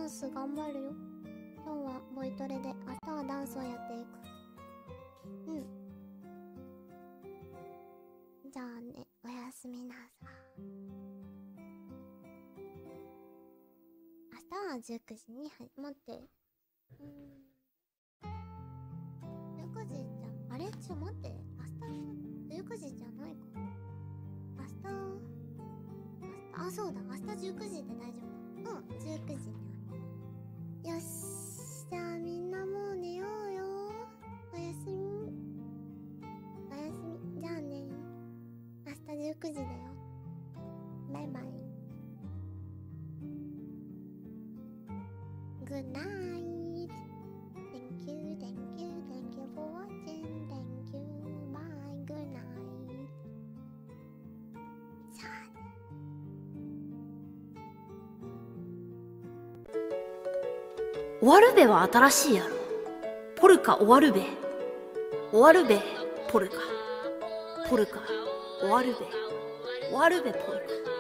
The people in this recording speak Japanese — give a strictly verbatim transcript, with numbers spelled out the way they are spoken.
ンス頑張るよ。今日はボイトレで、明日はダンスをやっていく。うん。じゃあね、おやすみなさい。明日はじゅうくじに始まって。うん。じゅうくじじゃん。あれちょっと待って。明日、じゅうくじじゃないか。明日、明日、あ、そうだ。明日じゅうくじで大丈夫だ。うん、じゅうくじに。よし。じゃあみんなもう寝ようよ。おやすみ。おやすみ。じゃあね。明日じゅうくじだよ。バイバイ。Good night. Thank you, thank you, thank you for watching. Thank you. Bye. Good night. さあね。 終わるべは新しいやろ。ポルカ終わるべ。終わるべ、ポルカ。ポルカ、終わるべ。終わるべ、ポルカ。